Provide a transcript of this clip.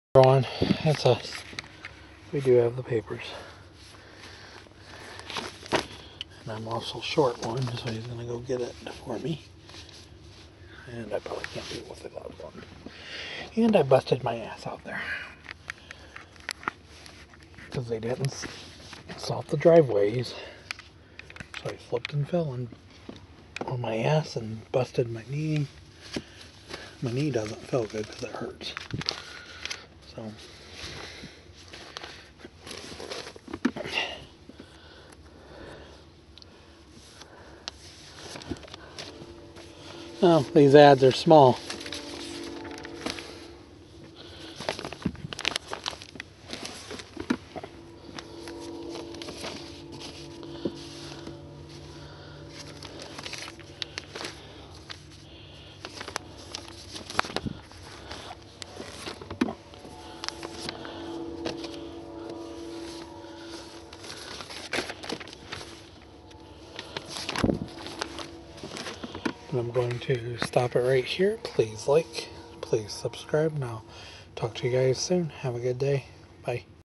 On. That's us. We do have the papers. And I'm also short one, so he's gonna go get it for me. And I probably can't do it with the gloves on. And I busted my ass out there. Because they didn't salt the driveways. So I slipped and fell on my ass and busted my knee. My knee doesn't feel good because it hurts. So oh, these ads are small. And I'm going to stop it right here. Please like, please subscribe, and I'll talk to you guys soon. Have a good day. Bye.